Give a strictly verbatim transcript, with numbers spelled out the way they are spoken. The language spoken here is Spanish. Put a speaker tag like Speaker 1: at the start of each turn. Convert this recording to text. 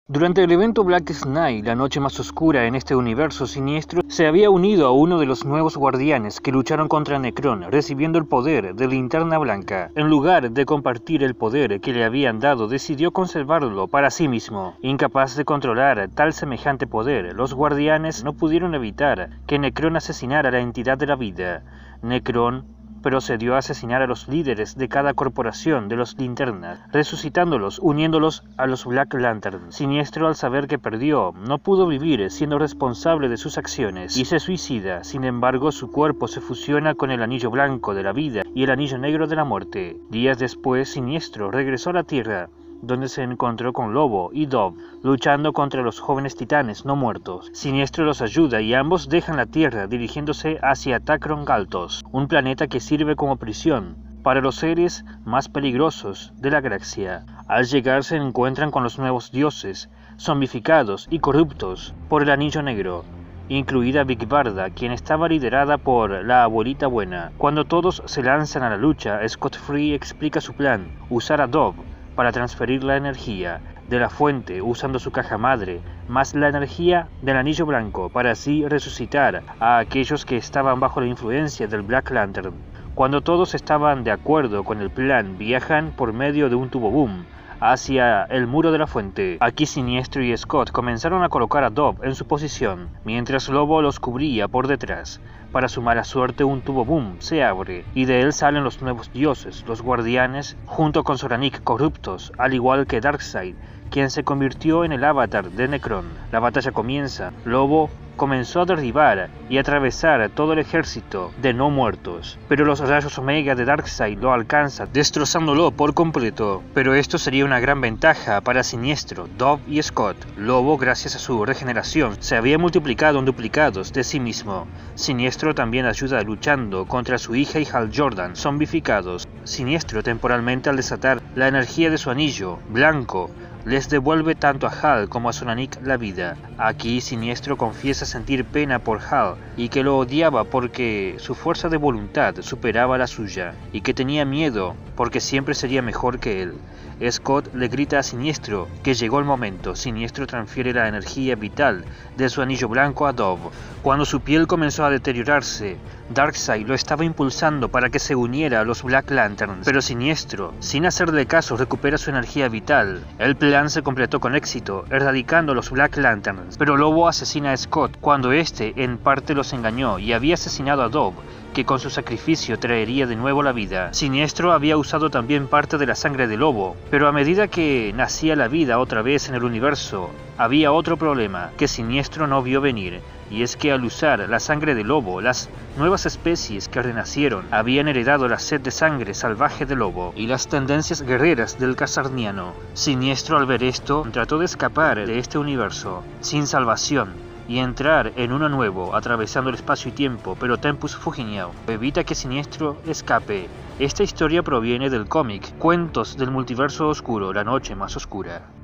Speaker 1: Durante el evento Black Knight, la noche más oscura en este universo siniestro, se había unido a uno de los nuevos guardianes que lucharon contra Necron, recibiendo el poder de Linterna Blanca. En lugar de compartir el poder que le habían dado, decidió conservarlo para sí mismo. Incapaz de controlar tal semejante poder, los guardianes no pudieron evitar que Necron asesinara a la entidad de la vida. Necron procedió a asesinar a los líderes de cada corporación de los Linternas, resucitándolos, uniéndolos a los Black Lantern. Siniestro, al saber que perdió, no pudo vivir siendo responsable de sus acciones y se suicida. Sin embargo, su cuerpo se fusiona con el anillo blanco de la vida y el anillo negro de la muerte. Días después, Siniestro regresó a la Tierra, donde se encontró con Lobo y Dove, luchando contra los jóvenes titanes no muertos. Siniestro los ayuda y ambos dejan la Tierra dirigiéndose hacia Tacron Galtos, un planeta que sirve como prisión para los seres más peligrosos de la galaxia. Al llegar se encuentran con los nuevos dioses, zombificados y corruptos por el Anillo Negro, incluida Big Barda, quien estaba liderada por la Abuelita Buena. Cuando todos se lanzan a la lucha, Scott Free explica su plan: usar a Dove para transferir la energía de la fuente usando su caja madre, más la energía del anillo blanco, para así resucitar a aquellos que estaban bajo la influencia del Black Lantern. Cuando todos estaban de acuerdo con el plan, viajan por medio de un tubo boom hacia el muro de la fuente. Aquí Siniestro y Scott comenzaron a colocar a Dove en su posición, mientras Lobo los cubría por detrás. Para su mala suerte, un tubo boom se abre, y de él salen los nuevos dioses, los guardianes, junto con Soranik corruptos, al igual que Darkseid, quien se convirtió en el avatar de Necron. La batalla comienza. Lobo comenzó a derribar y atravesar todo el ejército de no muertos, pero los rayos Omega de Darkseid lo alcanzan, destrozándolo por completo. Pero esto sería una gran ventaja para Siniestro, Dove y Scott. Lobo, gracias a su regeneración, se había multiplicado en duplicados de sí mismo. Siniestro también ayuda luchando contra su hija y Hal Jordan, zombificados. Siniestro, temporalmente al desatar la energía de su anillo blanco, les devuelve tanto a Hal como a Soranik la vida. Aquí Siniestro confiesa sentir pena por Hal y que lo odiaba porque su fuerza de voluntad superaba la suya, y que tenía miedo porque siempre sería mejor que él. Scott le grita a Siniestro que llegó el momento. Siniestro transfiere la energía vital de su anillo blanco a Dove. Cuando su piel comenzó a deteriorarse, Darkseid lo estaba impulsando para que se uniera a los Black Lanterns, pero Siniestro, sin hacerle caso, recupera su energía vital. El plan se completó con éxito, erradicando a los Black Lanterns, pero Lobo asesina a Scott cuando este en parte los engañó y había asesinado a Dove, que con su sacrificio traería de nuevo la vida. Siniestro había usado también parte de la sangre de Lobo, pero a medida que nacía la vida otra vez en el universo, había otro problema que Siniestro no vio venir, y es que al usar la sangre de Lobo, las nuevas especies que renacieron habían heredado la sed de sangre salvaje de Lobo y las tendencias guerreras del Khazarniano. Siniestro, al ver esto, trató de escapar de este universo sin salvación y entrar en uno nuevo, atravesando el espacio y tiempo, pero Tempus Fuginiao evita que Siniestro escape. Esta historia proviene del cómic Cuentos del Multiverso Oscuro, la noche más oscura.